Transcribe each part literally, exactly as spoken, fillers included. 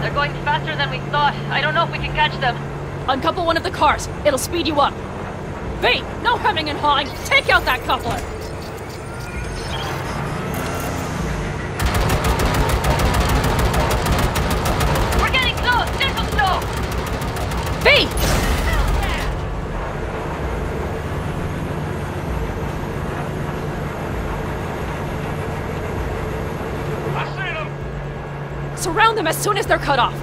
They're going faster than we thought. I don't know if we can catch them. Uncouple one of the cars. It'll speed you up. V, no hemming and hawing. Take out that coupler. We're getting close. Gentle slow. V! I see them. Surround them as soon as they're cut off.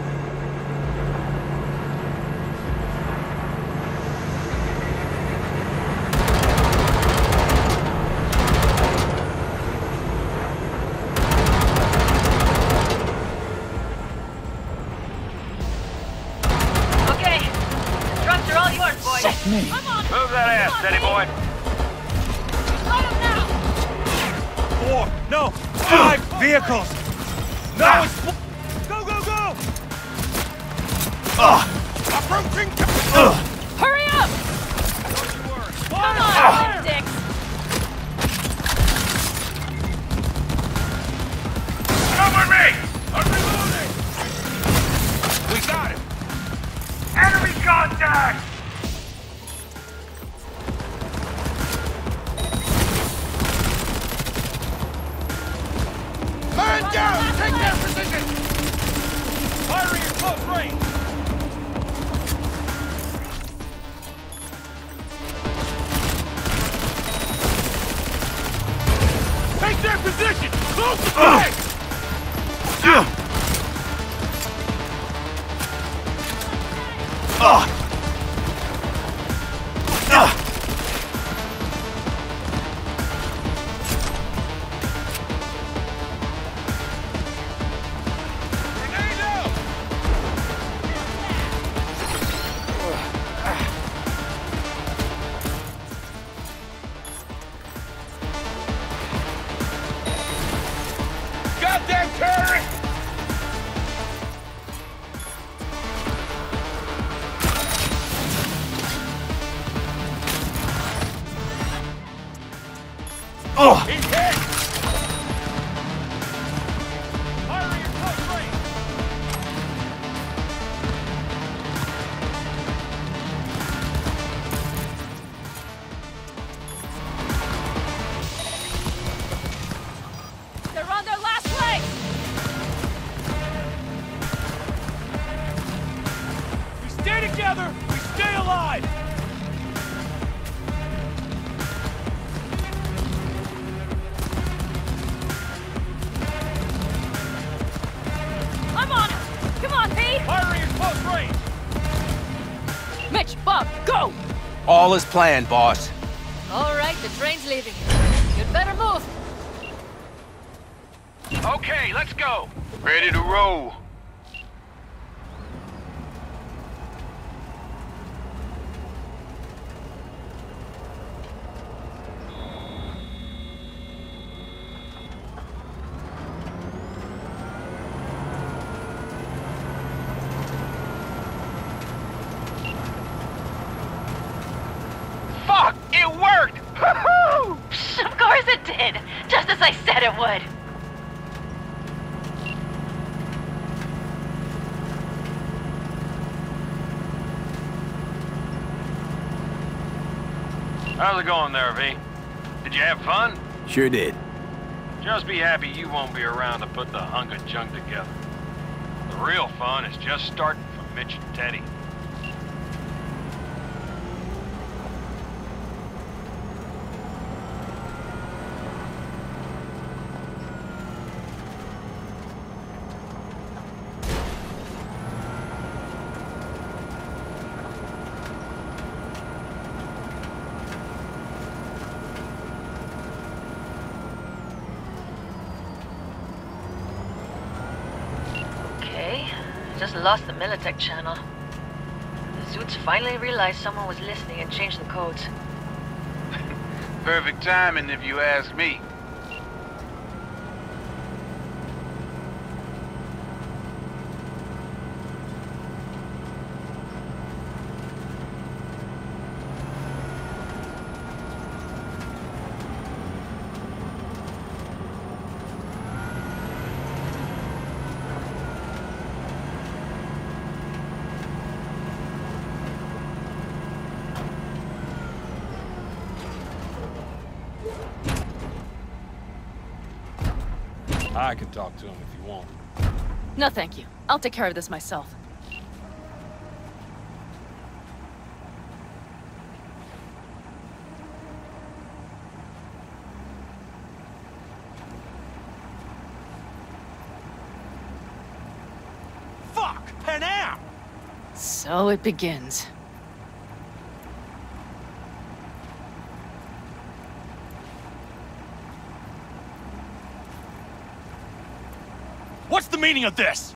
Me. Move that ass, steady boy. Four, no, five vehicles. Now it's go, go, go. Uh. Approaching. Uh. Hurry up! Come on, uh. dicks. Come with me. I'm reloading. We got it. Enemy contact. Man down! Take their position! Firing at close range! Take their position! Close the flank! Uh. Goddamn terrorist! Oh! He's hit! Firing at close range! They're on their last leg! We stay together, we stay alive! I'm on it! Come on, V! Firing at close range! Mitch, Bob, go! All is planned, boss. All right, the train's leaving. You'd better move. Okay, let's go. Ready to roll. Fuck! It worked! Woohoo! Of course it did. Just as I said it would. How's it going there, V? Did you have fun? Sure did. Just be happy you won't be around to put the hunk of junk together. The real fun is just starting for Mitch and Teddy. Just lost the Militech channel. The Zoots finally realized someone was listening and changed the codes. Perfect timing, if you ask me. I can talk to him if you want. No, thank you. I'll take care of this myself. Fuck! Panam! So it begins. What's the meaning of this?